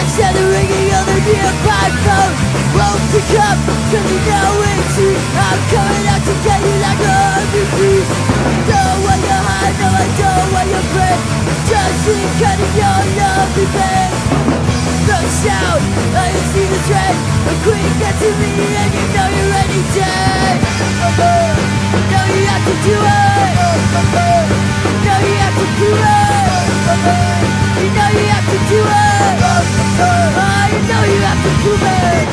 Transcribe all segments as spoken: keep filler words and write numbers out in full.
sound the ringing of the nearby phone. Won't pick up, cause you know it's you. I'm coming out to get you like a hungry beast. Don't want your high, no I don't want your breath. Just keep cutting your lovely bed. Rush out, I see the dread. A queen gets to me and you know you're already dead. Know you have to do it. Know you have to do it. You know you have to do it. Oh, you know you have to prove it.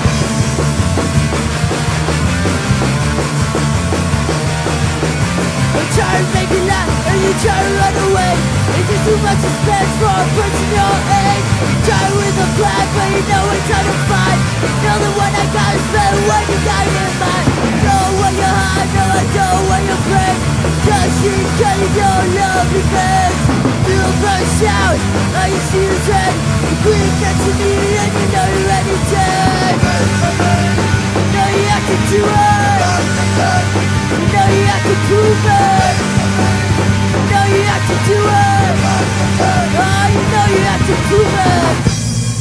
I'm trying to make you laugh and you try to run away. It's just too much suspense for a person your age. Try with a plan but you know it's hard to find. Know the one I got is better when you got it in mind. Know what you're high, no I don't want your brain. Just keep cutting your lovely bed. You'll rush out, now you see the trend. The queen gets to me and you know you're already dead. Know you have to do it. You know you have to prove it. Know you have to do it. Oh, you know you have to prove it.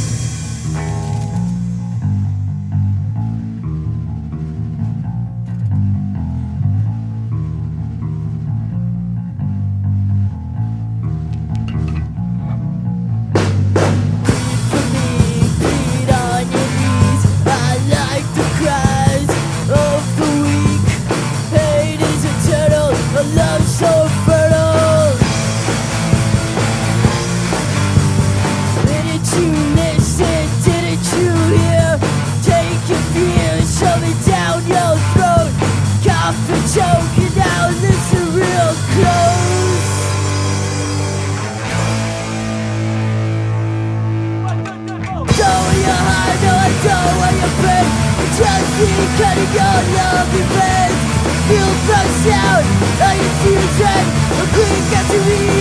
Choking out, this is real close. Don't want your heart, no I don't want your brain. Just keep cutting your lovely face. Feel crushed out, all you see is red. A queen gets to me